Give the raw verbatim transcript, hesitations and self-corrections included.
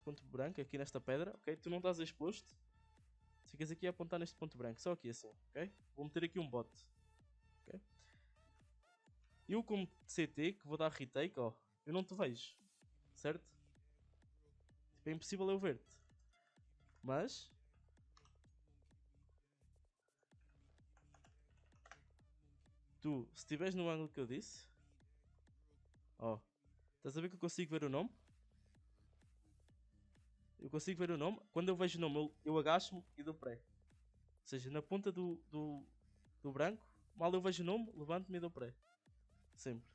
ponto branco aqui nesta pedra, ok? Tu não estás exposto. Ficas aqui a apontar neste ponto branco, só aqui assim, ok? Vou meter aqui um bot, ok? Eu como C T, que vou dar retake, ó, eu não te vejo, certo? Tipo, é impossível eu ver-te. Mas... tu, se estiveres no ângulo que eu disse... ó, estás a ver que eu consigo ver o nome? Eu consigo ver o nome. Quando eu vejo o nome, eu, eu agacho-me e dou pré. Ou seja, na ponta do, do, do branco, mal eu vejo o nome, levanto-me e dou pré. Sempre.